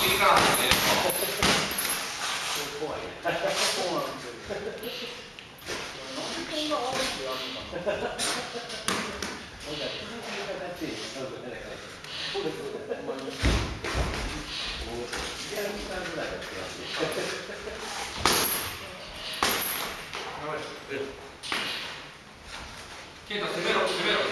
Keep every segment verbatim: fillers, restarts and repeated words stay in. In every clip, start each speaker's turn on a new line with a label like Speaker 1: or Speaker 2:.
Speaker 1: 次から始める
Speaker 2: 怖いね。そうなんですよ。なんでこんな青いってやるのかな。なんか続きがかかっているのかな。そうですよね。ほんまに。もう時間時間ぐらいやってますね。
Speaker 1: ケンタ攻めろ攻めろ。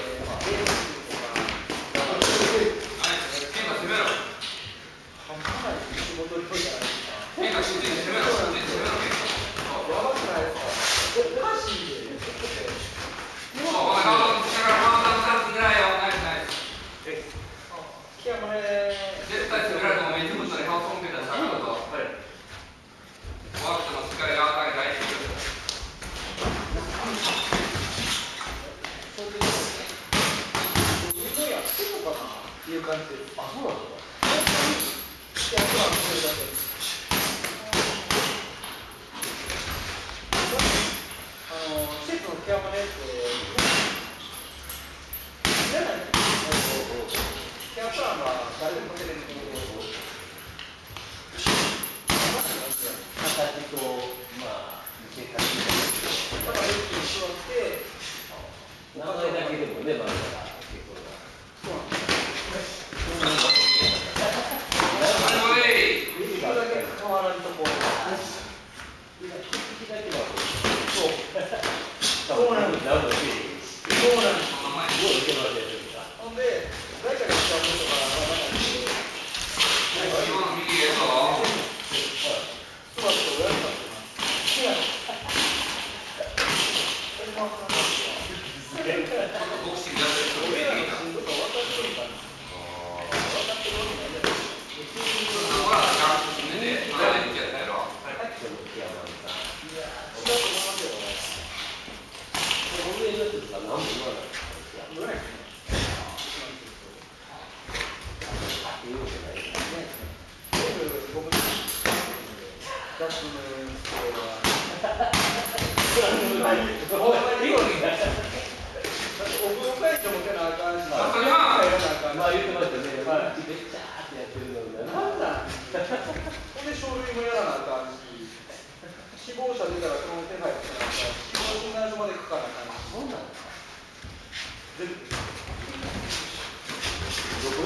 Speaker 1: ケンタ攻めろ。
Speaker 2: 半端ない仕事量じゃないですか。
Speaker 1: ケンタしっかり攻めろしっかり攻めろケンタ。
Speaker 2: やばくないですか。おかしいで。
Speaker 1: そう、お前顔の力顔の力つけないよ。ナイスナイス。
Speaker 2: え、木山ね。
Speaker 1: 絶対攻められてもいつもとね顔損けたら下がるぞ。はい。ワットの力が与えない。
Speaker 2: いう感じです。あ、そうなんですか。いや、そうなんですよ。あの、施設のケアマネって。知らない。ケアプランは誰でもかけれると思う。
Speaker 3: 形と、まあ、見せ方。
Speaker 2: だから、よく座って。
Speaker 3: 名前だけでもね、まだ結構な。
Speaker 2: そうなんです。変わらんところ。そうなんです。そうなんです。ほんで、誰かが使うことが分からないんで。
Speaker 1: 右へぞ。
Speaker 2: トマトをやるかってます。
Speaker 1: ボクシングやってる人
Speaker 2: 俺らのしんどさ分かってるかな。分かってるわけないじゃないですか。死亡者出たらその手配をしなきゃ死亡診断書まで書かなあかんし。そうなんですか。全部。どこ？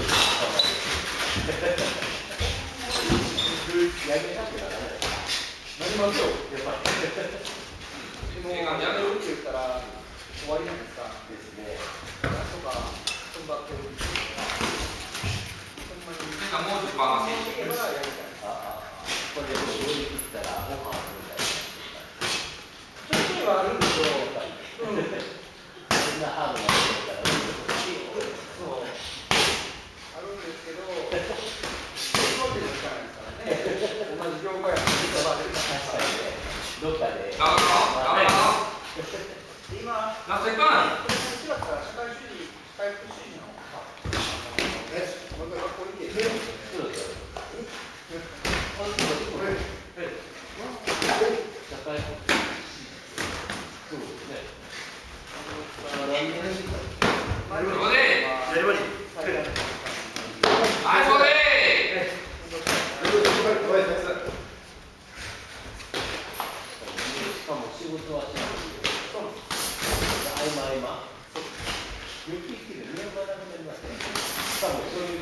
Speaker 2: やめなくならない。なりますよ。やっぱり。でもやめるって言ったら終わりなんですか。ですね。なんとか踏ん張ってる。ほんまに。
Speaker 1: なんかもうちょっとバーンしていけばやりたい。
Speaker 3: ああ、これでもう乗り切ったらオファーみたいな。
Speaker 2: ちょっとはあるんですよ。うん。
Speaker 3: そんなハードなことだったら
Speaker 2: そう。あるんですけど、そういうわけにはいかないですからね。同じ業界やから
Speaker 3: 確かにね。どっかで。
Speaker 1: 頑張ろう。頑張ろう。
Speaker 2: 今、
Speaker 1: ラストいくわ。
Speaker 2: 違ったら社会主義、社会福祉士の。え、僕が学校に行って。
Speaker 3: そうですよ。社会福祉。そうですね。
Speaker 1: そこで。はい、そこで。
Speaker 3: しかも仕事はしない。そうなんです。合間合間。よく生きる、見覚えなくなりますね。しかもそういう